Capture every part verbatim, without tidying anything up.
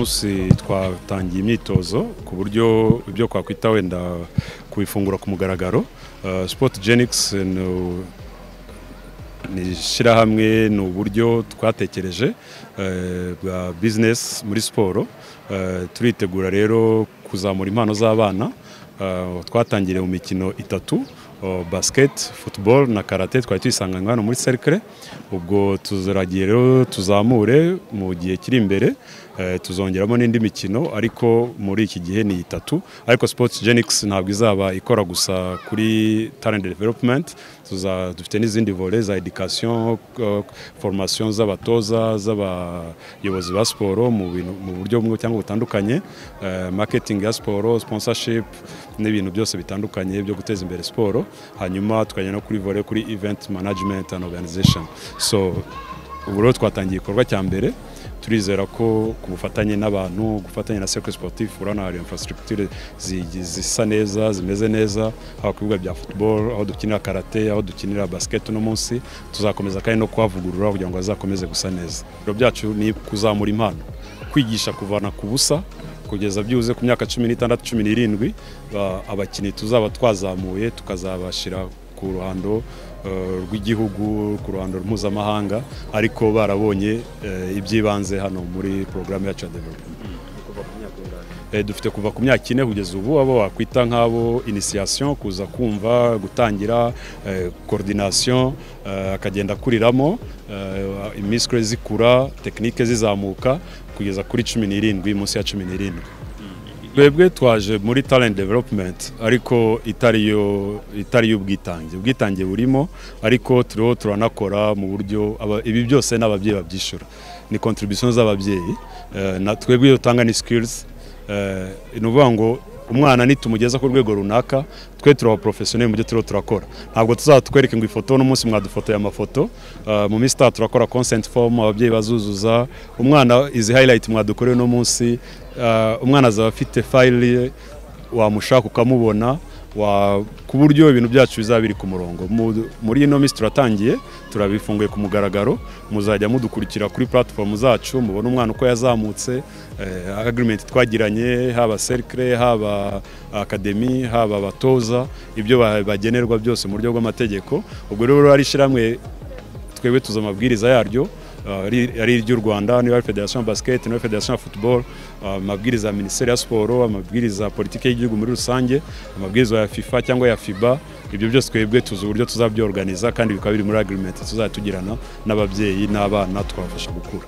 munsi twatangiye imyitozo ku buryo ibyo kwakwita wenda kubifungura ku mugaragaro. uh, Sportgenics ni shirahamwe ni uburyo twatekereje bwa business muri siporo. Turitegura rero kuzamura impano z'abana. Twatangiriye mu mikino itatu: basket, football na karate. Twari tuyisanganywe hano muri Cercle. Ubwo tuzaragiye rero tuzamure mu gihe kiri imbere, tuzongeramo n'indi mikino, ariko muri iki gihe ni itatu. Ariko Sportgenics ntabwo izaba ikora gusa kuri talent development. Tuza dufite n'izindi volets za education, formation z'abatoza, z'abayobozi ba siporo mu bintu mu buryo bumwe cyangwa butandukanye, marketing ya siporo, sponsorship n'ibintu byose bitandukanye byo guteza imbere siporo. Hanyuma tukajya no kuri volet kuri event management and organization. So ubu rero twatangiye ikorwa cya mbere. Turizera ko ku bufatanye n'abantu, gufatanya na Cercle Sportif, urana hari infrastructure zisa neza, zimeze neza, aho ku bibuga bya football, aho dukinira karate, aho dukinira basket no munsi, tuzakomeza kandi no kwavugurura kugira ngo azakomeze gusa neza. Ibyo byacu ni kuzamura impano, kwigisha kuvana ku busa kugeza byuze ku myaka cumi n'itandatu cumi n'irindwi. Abakinnyi tuzaba twazamuye tukazabashira ku ruhando rw'igihugu, ku ruhando mpuzamahanga, ariko barabonye ibyibanze hano muri programme yacu ya development. Dufite kuva ku myaka ine kugeza ubu, abo wakwita nk'abo initiation, kuza kumva, gutangira coordination, akagenda kuriramo, imiscle zikura, technique zizamuka kugeza kuri cumi n'irindwi, munsi ya cumi n'irindwi. Twebwe twaje muri talent development, ariko itariyo itariyo ubwitange ubwitange burimo, ariko turiho turanakora mu buryo ibi byose n'ababyeyi babyishura, ni contribution z'ababyeyi. Na twebwe dutanga ni skills. Inuvuga ngo umwana nitumugeza ku rwego runaka, twe turi professionnel mu byo turiho turakora. Ntabwo tuzatwereka ngo ifoto n'umunsi mwadufotoye amafoto. Mu minsi itatu turakora consent form, ababyeyi bazuzuza. Umwana izi highlight mwadukoreye no munsi, umwana azaba afite file wamushaka ukamubona, ku buryo ibintu byacu bizabiri ku murongo. Muri ino minsi turatangiye, turabifunguye ku mugaragaro, muzajya mudukurikira kuri platform zacu, mubona umwana uko yazamutse, agreement twagiranye, haba Cercle, haba academy, haba abatoza, ibyo bagenerwa byose mu buryo bw'amategeko. Ubwo rero ari shiramwe twebwe tuza amabwiriza yaryo, ari iry'u Rwanda, niyo Federation Basket, niyo Federation Football, amabwiriza ya Ministeri ya Siporo, amabwiriza politike y'igihugu muri rusange, amabwiriza ya FIFA cyangwa ya FIBA. Ibyo byose twebwe tuzi uburyo tuzabyorganiza, kandi bikaba biri muri agreement tuzatugirana n'ababyeyi n'abana, twabafasha gukura.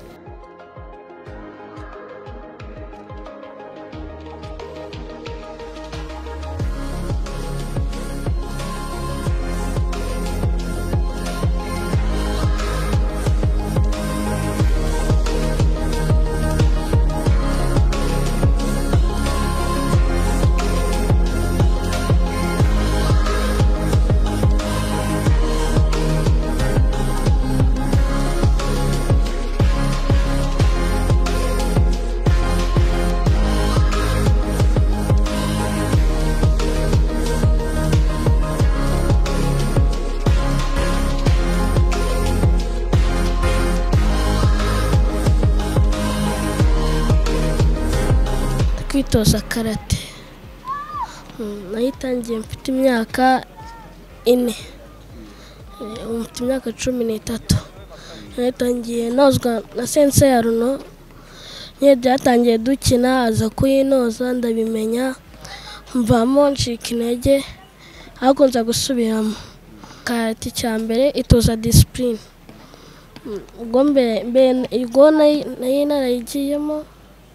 Kwitoza karate nayitangiye mfite imyaka ine, mfite imyaka cumi n'itatu. Nayitangiye nozwa na sensei ya Runo, niyo byatangiye dukina aza kuyinoza ndabimenya, mvamo ncika intege, ahubwo nza gusubiramo. Karate cya mbere itoza discipline. Ubwo mbere ubwo nayo narayigiyemo,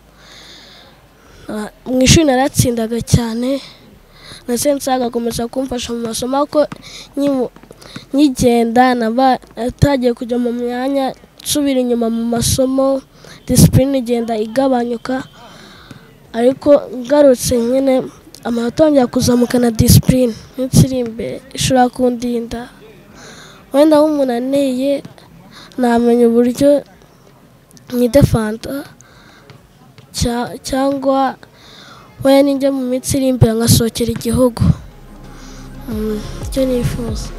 mu ishuri naratsindaga cyane, na sensei agakomeza kumfasha mu masomo, ko nkigenda natagiye kujya mu myanya nsubira inyuma mu masomo, discipline igenda igabanyuka. Ariko ngarutse nyine amanota yongera kuzamuka na discipline nsiri imbere ishobora kundinda. Wenda nk'umuntu aneye namenya uburyo nkidefanda, cyangwa waya ninjya mu minsi iri imbere nkasohokera igihugu. Icyo nifuza.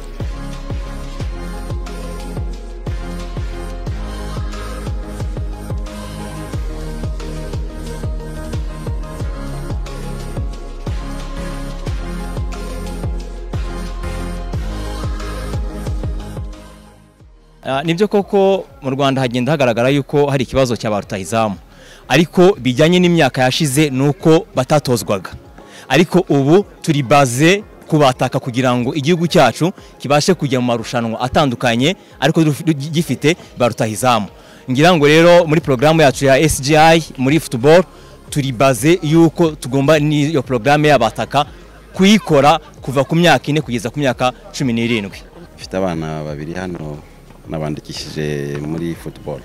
Nibyo koko mu Rwanda hagenda hagaragara yuko hari ikibazo cya ba rutahizamu, ariko bijyanye n'imyaka yashize nuko batatozwaga, ariko ubu turi baze kubataka kugira ngo igihugu cyacu kibashe kujya mu marushanwa atandukanye ariko gifite ba rutahizamu. Ngira ngo rero muri programu yacu ya S G I muri football turi baze yuko tugomba n'iyo programu y'abataka kuyikora kuva ku myaka ine kugeza ku myaka cumi n'irindwi. Mfite abana babiri hano nabandikishije muri football.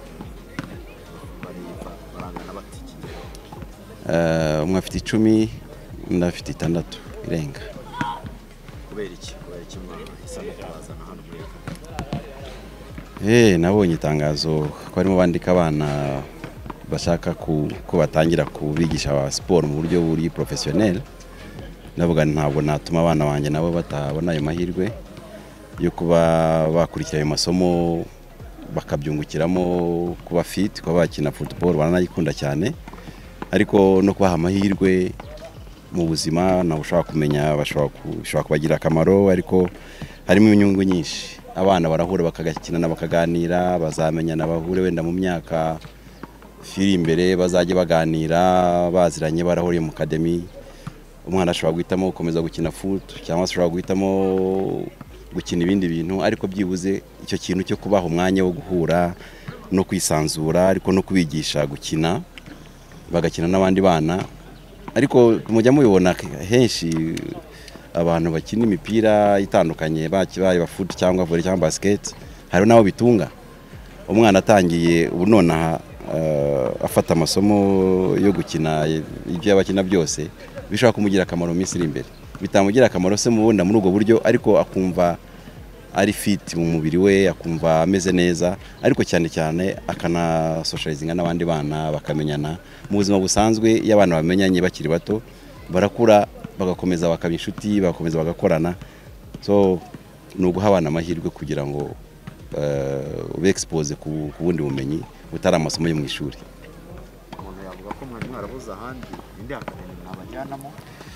Uh, umwe afite icumi undi afite itandatu irenga. Kubera iki kubera iki mwana kubazana hano muri Eh nabonye itangazo ko arimo bandika abana bashaka ku batangira kubigisha ba sport mu buryo buri professionnel. Navuga ntabwo natuma abana banjye nabo batabona ayo mahirwe yo kuba bakurikira ayo masomo bakabyungukiramo, kuba fit, kuba bakina football baranayikunda cyane, ariko no kubaha amahirwe mu buzima nabo ushaka kumenya bashobora kubagira akamaro, ariko harimo inyungu nyinshi. Abana barahura bakagakina bakaganira, bazamenyana bahure wenda mu myaka firi imbere bazajye baganira baziranye barahuriye mu academy. Umwana ashobora guhitamo gukomeza gukina foot cyangwa ashobora guhitamo gukina ibindi bintu, ariko byibuze icyo kintu cyo kubaha umwanya wo guhura no kwisanzura, ariko no kubigisha gukina bagakina n'abandi bana. Ariko mujya mubibona henshi abantu bakina imipira itandukanye bakibaye ba foot cyangwa volley cyangwa basket, hari nabo bitunga. Umwana atangiye ubu nona uh, afata amasomo yo gukina ibyo yabakina byose bishobora kumugira akamaro minsi iri imbere, bitamugira akamaro se mubunda muri ubwo buryo, ariko akumva ari fit mu mubiri we, akumva ameze neza, ariko cyane cyane akana socializinga n'abandi bana bakamenyana mu buzima busanzwe. Y'abana bamenyanye bakiri bato barakura bagakomeza bakaba inshuti, bagakomeza bagakorana. So nuguha abana amahirwe kugira ngo uh, ube expose ku bundi bumenyi butari amasomo yo mu ishuri. Umuntu yavuga ko mwari mwarabuze ahandi indi academy nabajyanamo.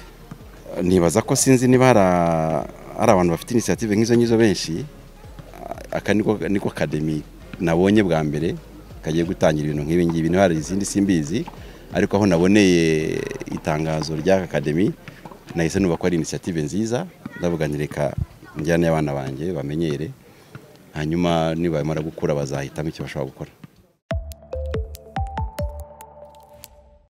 Nibaza ko sinzi niba ari abantu bafite initiative nk'izo nyizo benshi. Aka niko niko academy nabonye bwa mbere kagiye gutangira ibintu nk'ibi ngibi, no hari izindi simbizi, ariko aho naboneye itangazo rya academy nahise nuba ko ari initiative nziza. Ndavuga nti reka njyane y'abana banjye bamenyere, hanyuma niba bamara gukura bazahitamo icyo bashobora gukora.